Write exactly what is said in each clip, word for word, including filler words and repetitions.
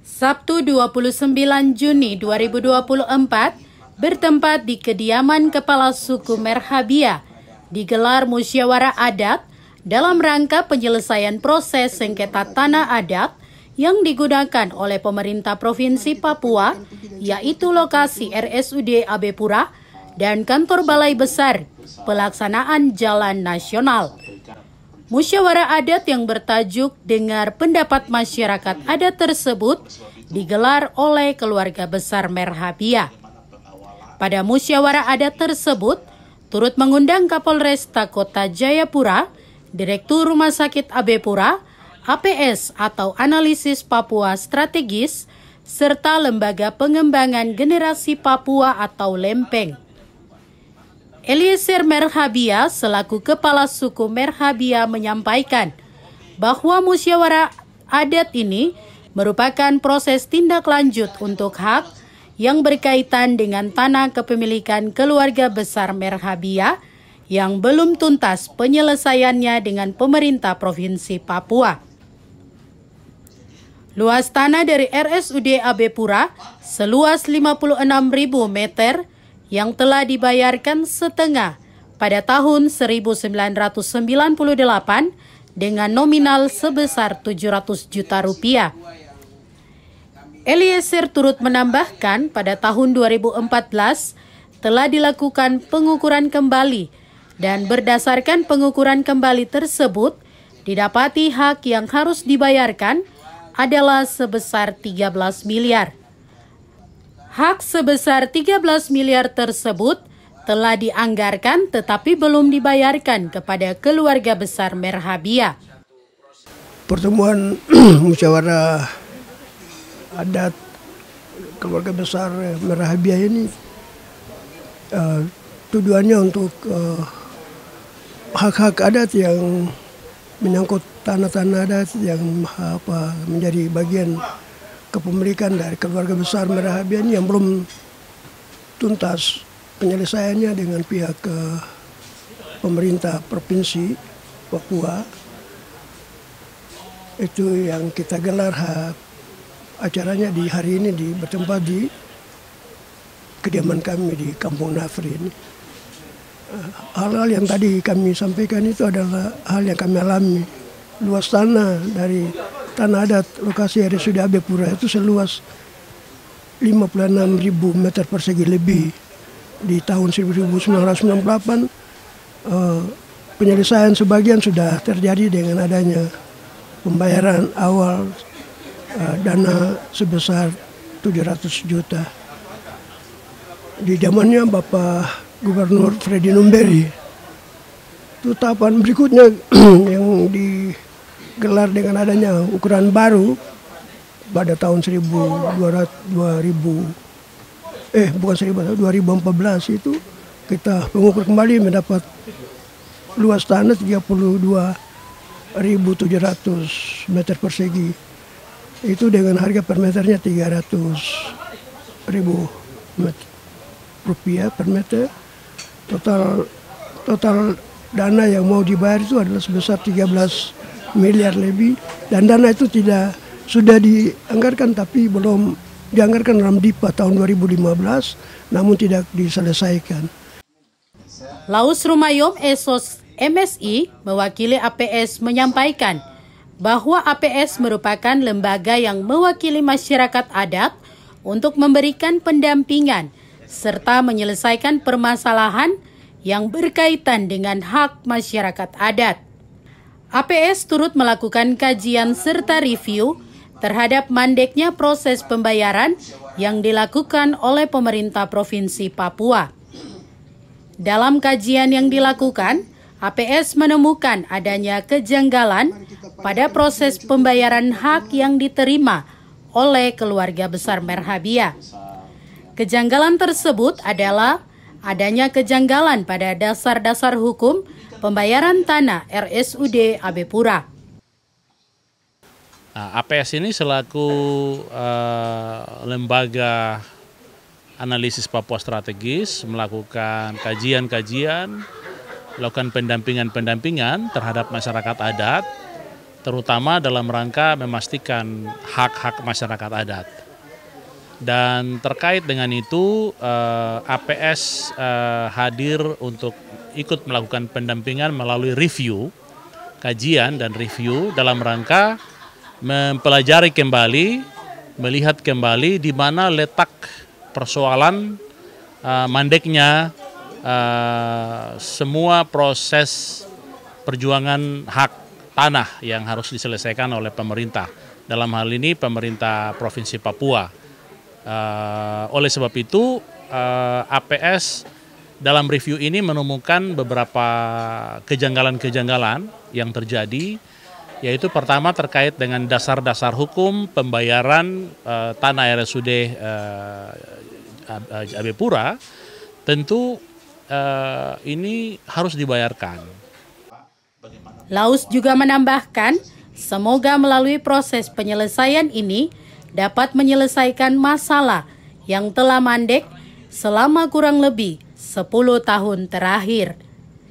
Sabtu dua puluh sembilan Juni dua ribu dua puluh empat, bertempat di kediaman Kepala Suku Merhabia, digelar musyawarah adat dalam rangka penyelesaian proses sengketa tanah adat yang digunakan oleh pemerintah Provinsi Papua, yaitu lokasi R S U D Abepura dan kantor Balai Besar Pelaksanaan Jalan Nasional. Musyawarah adat yang bertajuk Dengar Pendapat Masyarakat Adat tersebut digelar oleh keluarga besar Merhabia. Pada musyawarah adat tersebut, turut mengundang Kapolresta Kota Jayapura, Direktur Rumah Sakit Abepura, A P S atau Analisis Papua Strategis, serta Lembaga Pengembangan Generasi Papua atau Lempeng. Eliezer Merhabia selaku Kepala Suku Merhabia menyampaikan bahwa musyawarah adat ini merupakan proses tindak lanjut untuk hak yang berkaitan dengan tanah kepemilikan keluarga besar Merhabia yang belum tuntas penyelesaiannya dengan pemerintah Provinsi Papua. Luas tanah dari R S U D Abepura seluas lima puluh enam ribu meter yang telah dibayarkan setengah pada tahun seribu sembilan ratus sembilan puluh delapan dengan nominal sebesar tujuh ratus juta rupiah. Eliezer turut menambahkan pada tahun dua ribu empat belas telah dilakukan pengukuran kembali dan berdasarkan pengukuran kembali tersebut didapati hak yang harus dibayarkan adalah sebesar tiga belas miliar. Hak sebesar tiga belas miliar tersebut telah dianggarkan tetapi belum dibayarkan kepada keluarga besar Merhabia. Pertemuan musyawarah adat keluarga besar Merhabia ini uh, tujuannya untuk uh, hak-hak adat yang menyangkut tanah-tanah adat yang apa menjadi bagian kepemilikan dari keluarga besar Merhabia ini yang belum tuntas penyelesaiannya dengan pihak uh, pemerintah Provinsi Papua. Itu yang kita gelar ha, acaranya di hari ini di bertempat di kediaman kami di Kampung Nafri ini. Hal-hal yang tadi kami sampaikan itu adalah hal yang kami alami. Luas tanah dari tanah adat lokasi R S U D Abepura itu seluas lima puluh enam ribu meter persegi lebih. Di tahun seribu sembilan ratus sembilan puluh delapan uh, penyelesaian sebagian sudah terjadi dengan adanya pembayaran awal uh, dana sebesar tujuh ratus juta. Di zamannya Bapak Gubernur Freddy Numberi, itu tahapan berikutnya yang digelar dengan adanya ukuran baru pada tahun seribu dua ribu eh bukan seribu dua ribu empat belas itu kita mengukur kembali mendapat luas tanah tiga puluh dua ribu tujuh ratus meter persegi, itu dengan harga per meternya tiga ratus ribu rupiah per meter. Total total dana yang mau dibayar itu adalah sebesar tiga belas miliar lebih, dan dana itu tidak sudah dianggarkan tapi belum dianggarkan dalam D I P A tahun dua ribu lima belas namun tidak diselesaikan. Laus Rumayom Esos M S I mewakili A P S menyampaikan bahwa A P S merupakan lembaga yang mewakili masyarakat adat untuk memberikan pendampingan serta menyelesaikan permasalahan yang berkaitan dengan hak masyarakat adat. A P S turut melakukan kajian serta review terhadap mandeknya proses pembayaran yang dilakukan oleh pemerintah Provinsi Papua. Dalam kajian yang dilakukan, A P S menemukan adanya kejanggalan pada proses pembayaran hak yang diterima oleh keluarga besar Merhabia. Kejanggalan tersebut adalah adanya kejanggalan pada dasar-dasar hukum pembayaran tanah R S U D Abepura. Nah, A P S ini selaku uh, lembaga analisis Papua strategis melakukan kajian-kajian, melakukan pendampingan-pendampingan terhadap masyarakat adat terutama dalam rangka memastikan hak-hak masyarakat adat. Dan terkait dengan itu, eh, A P S eh, hadir untuk ikut melakukan pendampingan melalui review, kajian dan review dalam rangka mempelajari kembali, melihat kembali di mana letak persoalan uh, mandeknya uh, semua proses perjuangan hak tanah yang harus diselesaikan oleh pemerintah. Dalam hal ini pemerintah Provinsi Papua. Uh, oleh sebab itu uh, A P S dalam review ini menemukan beberapa kejanggalan-kejanggalan yang terjadi, yaitu pertama terkait dengan dasar-dasar hukum pembayaran uh, tanah R S U D uh, Abepura, tentu uh, ini harus dibayarkan. Laus juga menambahkan, semoga melalui proses penyelesaian ini dapat menyelesaikan masalah yang telah mandek selama kurang lebih sepuluh tahun terakhir.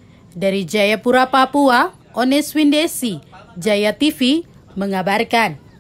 Dari Jayapura, Papua, Ones Windesi, Jaya T V mengabarkan.